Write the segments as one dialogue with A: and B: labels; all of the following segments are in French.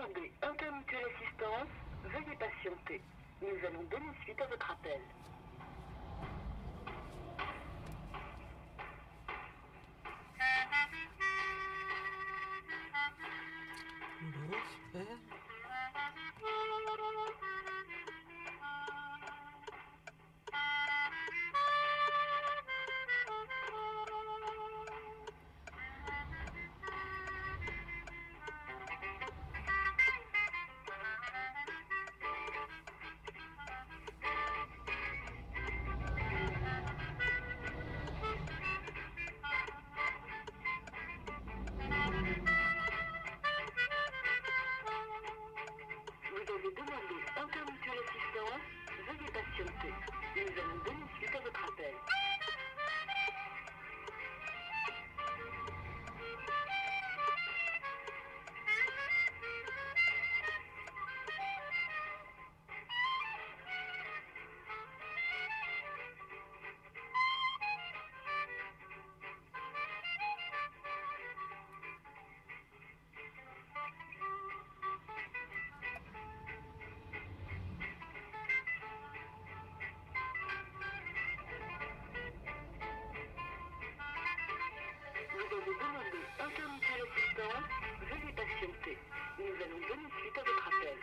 A: demandé intermutuelle assistance, veuillez patienter. Nous allons donner suite à votre appel.
B: Bon, super.
A: Vous avez demandé intermutuelle assistance, veuillez patienter. Nous allons donner suite à votre appel. Vous avez demandé intermutuelle assistance, veuillez patienter. Nous allons donner suite à votre appel.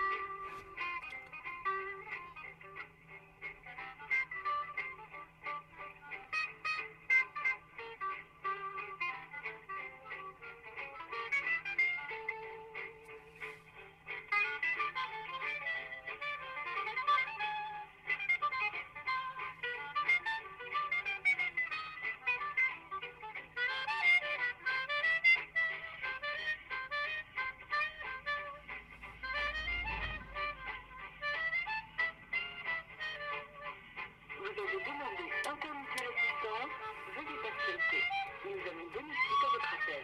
A: Vous avez demandé intermutuelle assistance, veuillez patienter. Nous allons donner suite à votre appel.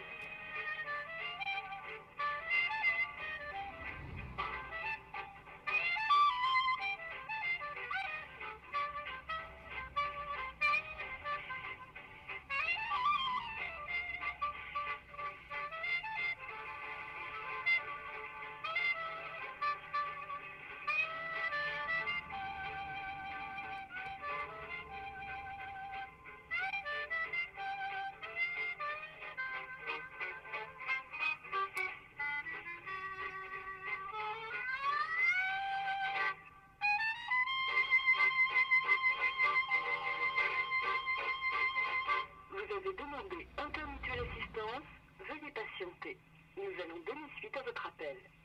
A: Vous avez demandé intermutuelle assistance, veuillez patienter. Nous allons donner suite à votre appel.